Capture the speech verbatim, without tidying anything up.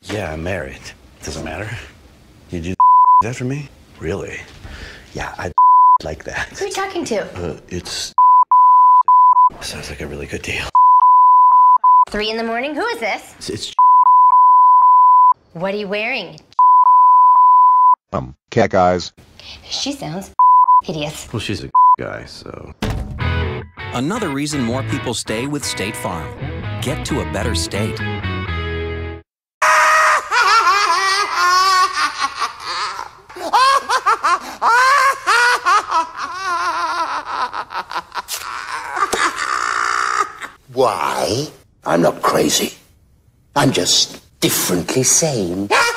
Yeah, I'm married. Doesn't matter. You do that for me? Really? Yeah, I like that. Who are you talking to? Uh, it's sounds like a really good deal. Three in the morning? Who is this? It's, it's What are you wearing? Um, cat guys. She sounds hideous. well, she's a guy, so. Another reason more people stay with State Farm. Get to a better state. Why? I'm not crazy. I'm just differently sane.